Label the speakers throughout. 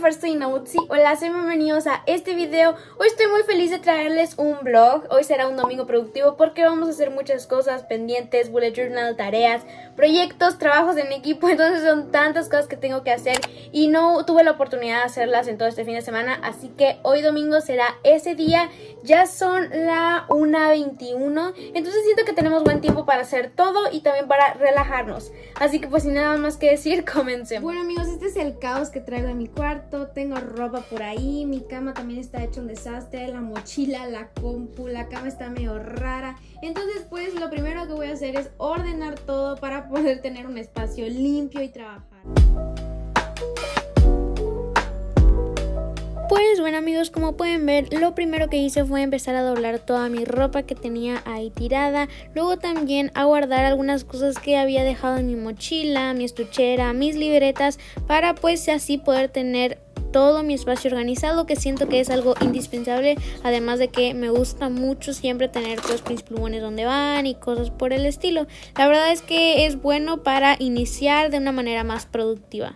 Speaker 1: first soy Nautsi. Hola, sean bienvenidos a este video. Hoy estoy muy feliz de traerles un vlog. Hoy será un domingo productivo porque vamos a hacer muchas cosas pendientes, bullet journal, tareas, proyectos, trabajos en equipo. Entonces son tantas cosas que tengo que hacer y no tuve la oportunidad de hacerlas en todo este fin de semana. Así que hoy domingo será ese día. Ya son la 1:21. Entonces siento que tenemos buen tiempo para hacer todo y también para relajarnos. Así que pues sin nada más que decir, comencemos. Bueno amigos, este es el caos que traigo en mi cuarto. Tengo ropa por ahí, mi cama también está hecho un desastre, la mochila, la compu, la cama está medio rara. Entonces pues lo primero que voy a hacer es ordenar todo para poder tener un espacio limpio y trabajar. Pues bueno amigos, como pueden ver, lo primero que hice fue empezar a doblar toda mi ropa que tenía ahí tirada. Luego también a guardar algunas cosas que había dejado en mi mochila, mi estuchera, mis libretas, para pues así poder tener todo mi espacio organizado, que siento que es algo indispensable. Además de que me gusta mucho siempre tener los mis plumones donde van y cosas por el estilo. La verdad es que es bueno para iniciar de una manera más productiva.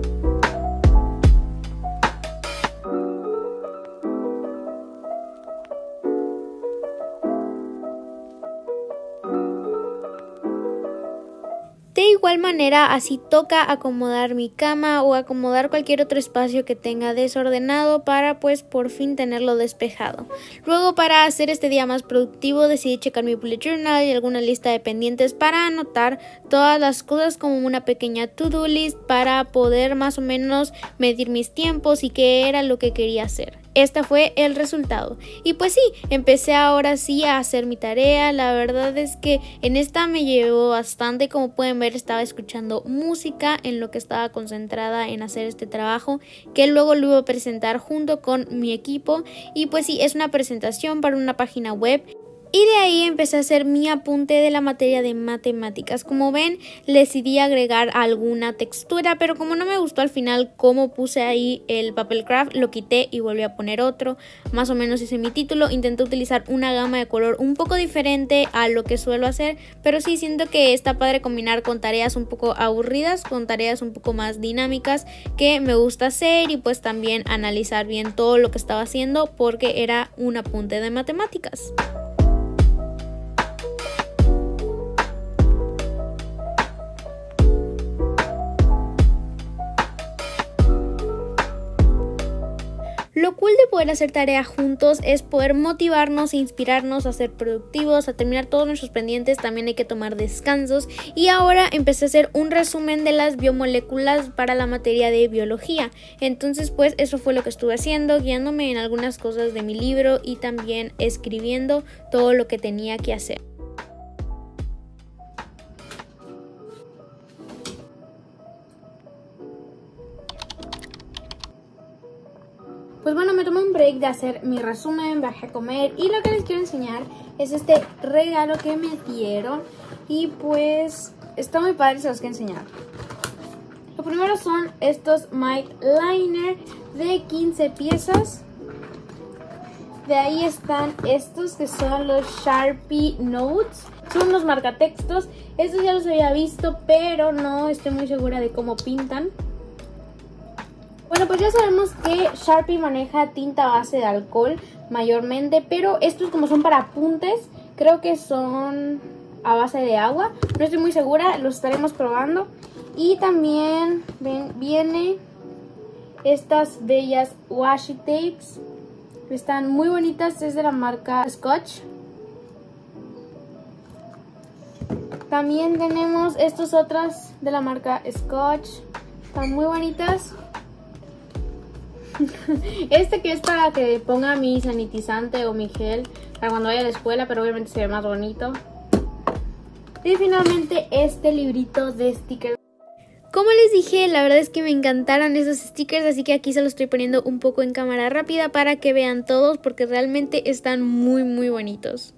Speaker 1: De igual manera, así toca acomodar mi cama o acomodar cualquier otro espacio que tenga desordenado para pues por fin tenerlo despejado. Luego, para hacer este día más productivo, decidí checar mi bullet journal y alguna lista de pendientes para anotar todas las cosas como una pequeña to-do list para poder más o menos medir mis tiempos y qué era lo que quería hacer. Este fue el resultado. Y pues sí, empecé ahora sí a hacer mi tarea. La verdad es que en esta me llevó bastante. Como pueden ver, estaba escuchando música en lo que estaba concentrada en hacer este trabajo, que luego lo iba a presentar junto con mi equipo. Y pues sí, es una presentación para una página web. Y de ahí empecé a hacer mi apunte de la materia de matemáticas. Como ven, decidí agregar alguna textura, pero como no me gustó al final cómo puse ahí el papel craft, lo quité y volví a poner otro. Más o menos hice mi título. Intenté utilizar una gama de color un poco diferente a lo que suelo hacer, pero sí siento que está padre combinar con tareas un poco aburridas, con tareas un poco más dinámicas que me gusta hacer, y pues también analizar bien todo lo que estaba haciendo porque era un apunte de matemáticas. Lo cool de poder hacer tareas juntos es poder motivarnos e inspirarnos a ser productivos, a terminar todos nuestros pendientes. También hay que tomar descansos. Y ahora empecé a hacer un resumen de las biomoléculas para la materia de biología. Entonces pues eso fue lo que estuve haciendo, guiándome en algunas cosas de mi libro y también escribiendo todo lo que tenía que hacer. Pues bueno, me tomé un break de hacer mi resumen, bajé a comer y lo que les quiero enseñar es este regalo que me dieron y pues está muy padre, se los quiero enseñar. Lo primero son estos Mite Liner de 15 piezas. De ahí están estos que son los Sharpie Notes. Son unos marcatextos. Estos ya los había visto, pero no estoy muy segura de cómo pintan. Bueno, pues ya sabemos que Sharpie maneja tinta a base de alcohol mayormente, pero estos como son para apuntes, creo que son a base de agua. No estoy muy segura, los estaremos probando. Y también ven, viene estas bellas washi tapes. Están muy bonitas, es de la marca Scotch. También tenemos estas otras de la marca Scotch. Están muy bonitas. Este que es para que ponga mi sanitizante o mi gel para cuando vaya a la escuela, pero obviamente se ve más bonito. Y finalmente este librito de stickers. Como les dije, la verdad es que me encantaron esos stickers, así que aquí se los estoy poniendo un poco en cámara rápida para que vean todos, porque realmente están muy muy bonitos.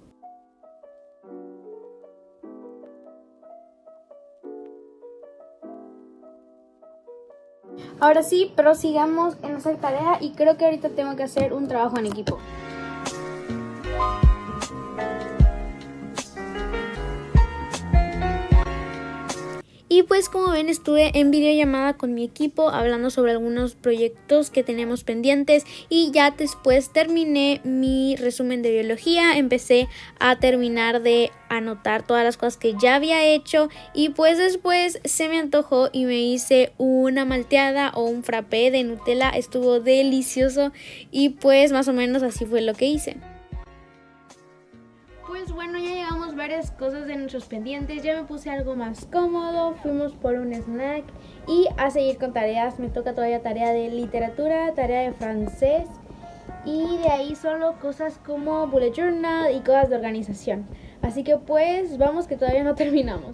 Speaker 1: Ahora sí, prosigamos en hacer tarea y creo que ahorita tengo que hacer un trabajo en equipo. Y pues como ven, estuve en videollamada con mi equipo hablando sobre algunos proyectos que tenemos pendientes y ya después terminé mi resumen de biología, empecé a terminar de anotar todas las cosas que ya había hecho y pues después se me antojó y me hice una malteada o un frappé de Nutella, estuvo delicioso y pues más o menos así fue lo que hice. Pues bueno, ya llevamos varias cosas de nuestros pendientes, ya me puse algo más cómodo, fuimos por un snack y a seguir con tareas. Me toca todavía tarea de literatura, tarea de francés y de ahí solo cosas como bullet journal y cosas de organización. Así que pues vamos que todavía no terminamos.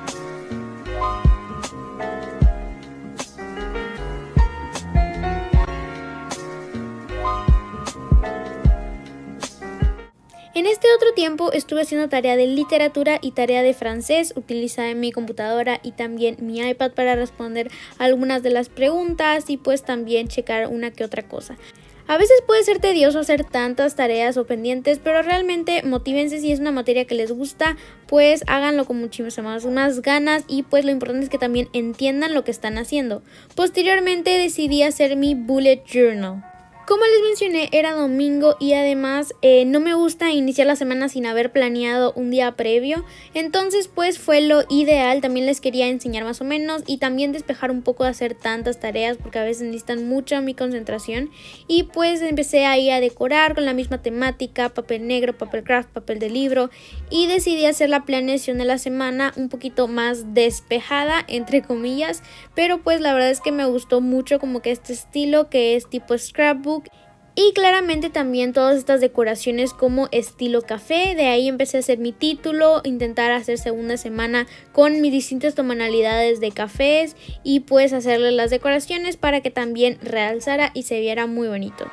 Speaker 1: En este otro tiempo estuve haciendo tarea de literatura y tarea de francés, utilizaba mi computadora y también mi iPad para responder algunas de las preguntas y pues también checar una que otra cosa. A veces puede ser tedioso hacer tantas tareas o pendientes, pero realmente motívense. Si es una materia que les gusta, pues háganlo con muchísimas más ganas y pues lo importante es que también entiendan lo que están haciendo. Posteriormente decidí hacer mi bullet journal. Como les mencioné, era domingo y además no me gusta iniciar la semana sin haber planeado un día previo. Entonces pues fue lo ideal. También les quería enseñar más o menos y también despejar un poco de hacer tantas tareas porque a veces necesitan mucha mi concentración. Y pues empecé ahí a decorar con la misma temática, papel negro, papel craft, papel de libro. Y decidí hacer la planeación de la semana un poquito más despejada, entre comillas. Pero pues la verdad es que me gustó mucho como que este estilo que es tipo scrapbook. Y claramente también todas estas decoraciones como estilo café. De ahí empecé a hacer mi título, intentar hacer segunda semana con mis distintas tonalidades de cafés y pues hacerle las decoraciones para que también realzara y se viera muy bonito.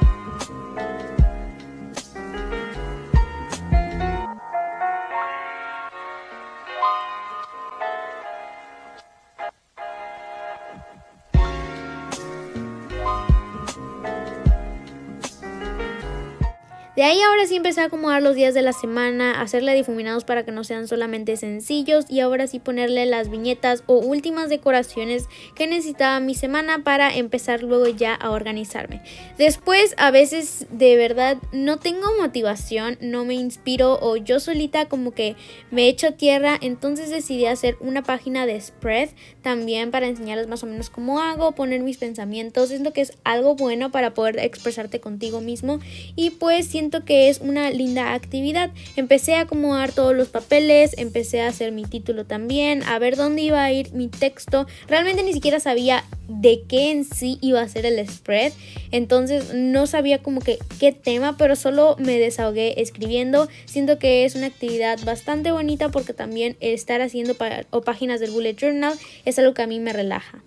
Speaker 1: De ahí ahora sí empecé a acomodar los días de la semana, hacerle difuminados para que no sean solamente sencillos y ahora sí ponerle las viñetas o últimas decoraciones que necesitaba mi semana para empezar luego ya a organizarme. Después a veces de verdad no tengo motivación, no me inspiro o yo solita como que me echo tierra, entonces decidí hacer una página de spread también para enseñarles más o menos cómo hago, poner mis pensamientos. Siento que es algo bueno para poder expresarte contigo mismo y pues siento que es una linda actividad. Empecé a acomodar todos los papeles, empecé a hacer mi título también, a ver dónde iba a ir mi texto. Realmente ni siquiera sabía de qué en sí iba a ser el spread, entonces no sabía como que qué tema, pero solo me desahogué escribiendo. Siento que es una actividad bastante bonita porque también estar haciendo páginas del bullet journal es algo que a mí me relaja.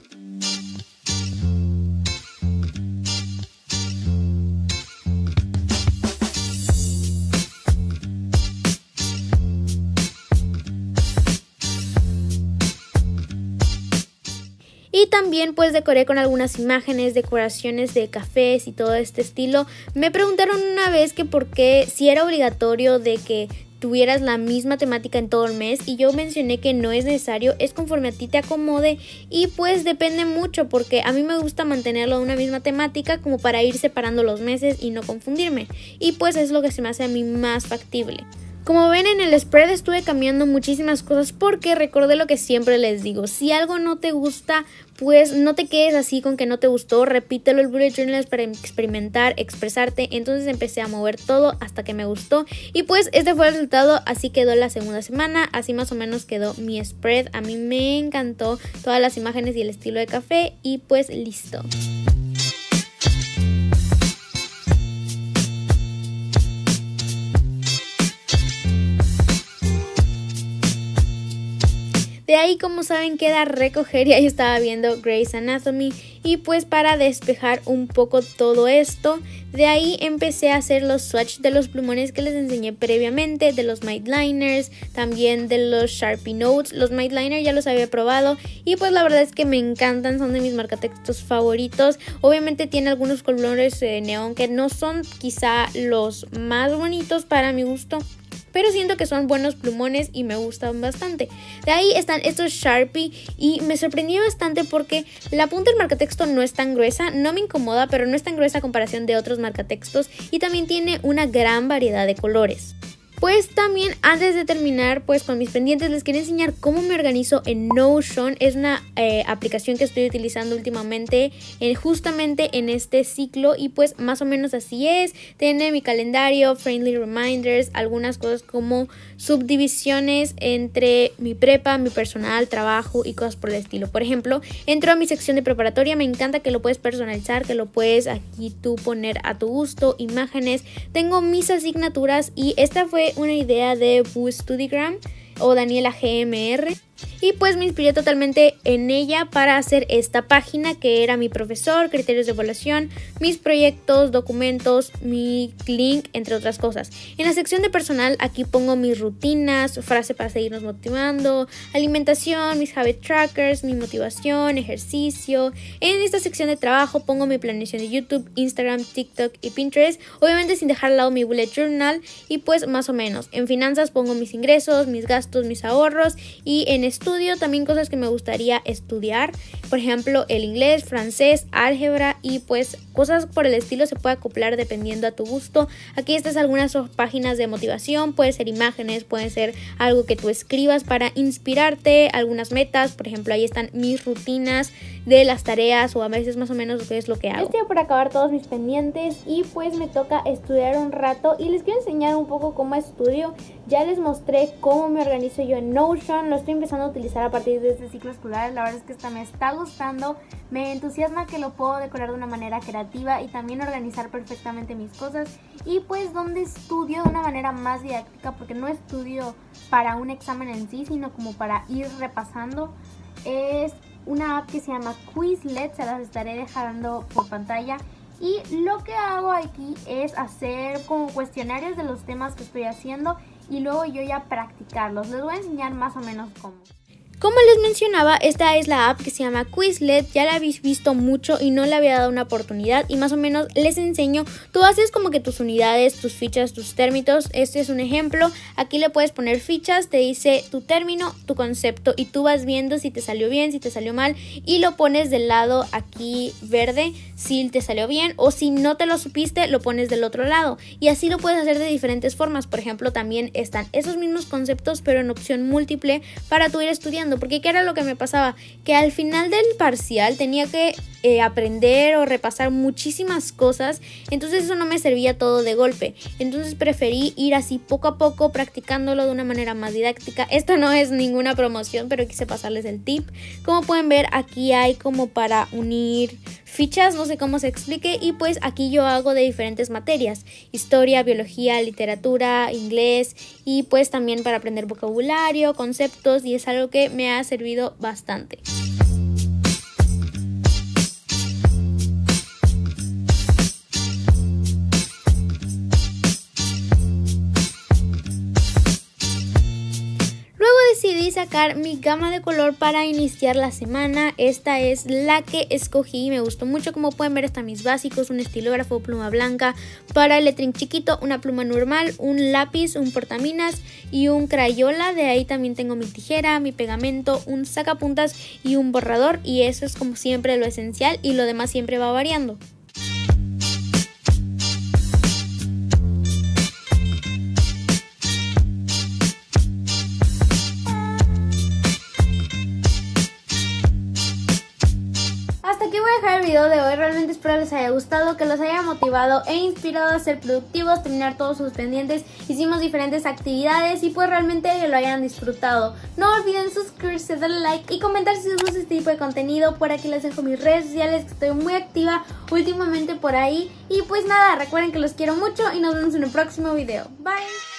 Speaker 1: Y también pues decoré con algunas imágenes, decoraciones de cafés y todo este estilo. Me preguntaron una vez que por qué, si era obligatorio de que tuvieras la misma temática en todo el mes y yo mencioné que no es necesario, es conforme a ti te acomode y pues depende mucho porque a mí me gusta mantenerlo de una misma temática como para ir separando los meses y no confundirme y pues es lo que se me hace a mí más factible. Como ven en el spread estuve cambiando muchísimas cosas porque recordé lo que siempre les digo, si algo no te gusta pues no te quedes así con que no te gustó, repítelo. El bullet journal es para experimentar, expresarte, entonces empecé a mover todo hasta que me gustó y pues este fue el resultado, así quedó la segunda semana, así más o menos quedó mi spread. A mí me encantó todas las imágenes y el estilo de café y pues listo. De ahí, como saben, queda recoger y ahí estaba viendo Grey's Anatomy y pues para despejar un poco todo esto, de ahí empecé a hacer los swatches de los plumones que les enseñé previamente, de los Might Liners, también de los Sharpie Notes. Los Might Liner ya los había probado y pues la verdad es que me encantan, son de mis marcatextos favoritos. Obviamente tiene algunos colores neón que no son quizá los más bonitos para mi gusto, pero siento que son buenos plumones y me gustan bastante. De ahí están estos Sharpie y me sorprendió bastante porque la punta del marcatexto no es tan gruesa, no me incomoda, pero no es tan gruesa a comparación de otros marcatextos y también tiene una gran variedad de colores. Pues también antes de terminar pues con mis pendientes les quería enseñar cómo me organizo en Notion. Es una aplicación que estoy utilizando últimamente justamente en este ciclo y pues más o menos así es. Tiene mi calendario, friendly reminders, algunas cosas como subdivisiones entre mi prepa, mi personal, trabajo y cosas por el estilo. Por ejemplo, entro a mi sección de preparatoria, me encanta que lo puedes personalizar, que lo puedes aquí tú poner a tu gusto, imágenes. Tengo mis asignaturas y esta fue una idea de Studigram o Daniela GMR y pues me inspiré totalmente en ella para hacer esta página que era mi profesor, criterios de evaluación, mis proyectos, documentos, mi link, entre otras cosas. En la sección de personal aquí pongo mis rutinas, frase para seguirnos motivando, alimentación, mis habit trackers, mi motivación, ejercicio. En esta sección de trabajo pongo mi planeación de YouTube, Instagram, TikTok y Pinterest, obviamente sin dejar al lado mi bullet journal y pues más o menos. En finanzas pongo mis ingresos, mis gastos, mis ahorros y en estudio también cosas que me gustaría estudiar, por ejemplo el inglés, francés, álgebra y pues cosas por el estilo se puede acoplar dependiendo a tu gusto. Aquí estas algunas páginas de motivación, puede ser imágenes, puede ser algo que tú escribas para inspirarte, algunas metas, por ejemplo ahí están mis rutinas de las tareas o a veces más o menos qué es lo que hago. Estoy por acabar todos mis pendientes y pues me toca estudiar un rato y les quiero enseñar un poco cómo estudio. Ya les mostré cómo me organizo yo en Notion, lo estoy empezando a utilizar a partir de este ciclo escolar. La verdad es que esta me está gustando, me entusiasma que lo puedo decorar de una manera creativa y también organizar perfectamente mis cosas y pues donde estudio de una manera más didáctica porque no estudio para un examen en sí sino como para ir repasando. Es una app que se llama Quizlet, se las estaré dejando por pantalla. Y lo que hago aquí es hacer como cuestionarios de los temas que estoy haciendo y luego yo ya practicarlos. Les voy a enseñar más o menos cómo. Como les mencionaba, esta es la app que se llama Quizlet, ya la habéis visto mucho y no le había dado una oportunidad y más o menos les enseño, tú haces como que tus unidades, tus fichas, tus términos, este es un ejemplo, aquí le puedes poner fichas, te dice tu término, tu concepto y tú vas viendo si te salió bien, si te salió mal y lo pones del lado aquí verde si te salió bien o si no te lo supiste lo pones del otro lado y así lo puedes hacer de diferentes formas. Por ejemplo también están esos mismos conceptos pero en opción múltiple para tú ir estudiando. Porque ¿qué era lo que me pasaba? Que al final del parcial tenía que aprender o repasar muchísimas cosas, entonces eso no me servía todo de golpe, entonces preferí ir así poco a poco practicándolo de una manera más didáctica. Esto no es ninguna promoción, pero quise pasarles el tip. Como pueden ver aquí hay como para unir fichas, no sé cómo se explique, y pues aquí yo hago de diferentes materias, historia, biología, literatura, inglés y pues también para aprender vocabulario, conceptos y es algo que me ha servido bastante. Decidí sacar mi gama de color para iniciar la semana. Esta es la que escogí, me gustó mucho. Como pueden ver están mis básicos, un estilógrafo, pluma blanca, para el lettering chiquito, una pluma normal, un lápiz, un portaminas y un crayola. De ahí también tengo mi tijera, mi pegamento, un sacapuntas y un borrador y eso es como siempre lo esencial y lo demás siempre va variando. Hasta aquí voy a dejar el video de hoy, realmente espero les haya gustado, que los haya motivado e inspirado a ser productivos, terminar todos sus pendientes, hicimos diferentes actividades y pues realmente lo hayan disfrutado. No olviden suscribirse, darle like y comentar si les gusta este tipo de contenido. Por aquí les dejo mis redes sociales que estoy muy activa últimamente por ahí y pues nada, recuerden que los quiero mucho y nos vemos en el próximo video. Bye.